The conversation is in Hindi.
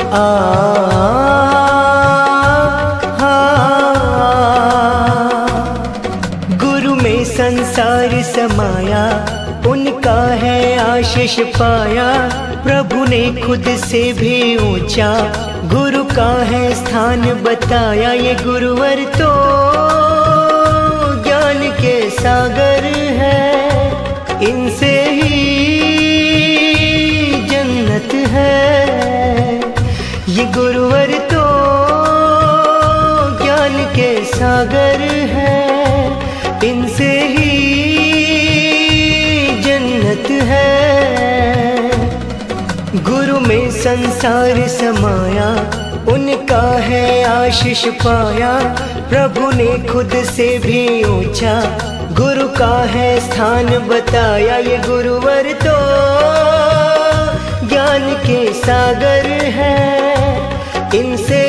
आ गुरु में संसार समाया, उनका है आशीष पाया। प्रभु ने खुद से भी ऊंचा गुरु का है स्थान बताया। ये गुरुवर तो ज्ञान के सागर है, इनसे ही जन्नत है। ये गुरुवर तो ज्ञान के सागर है, इनसे ही जन्नत है। गुरु में संसार समाया, उनका है आशीष पाया। प्रभु ने खुद से भी ऊंचा गुरु का है स्थान बताया। ये गुरुवर तो ज्ञान के सागर है, इनसे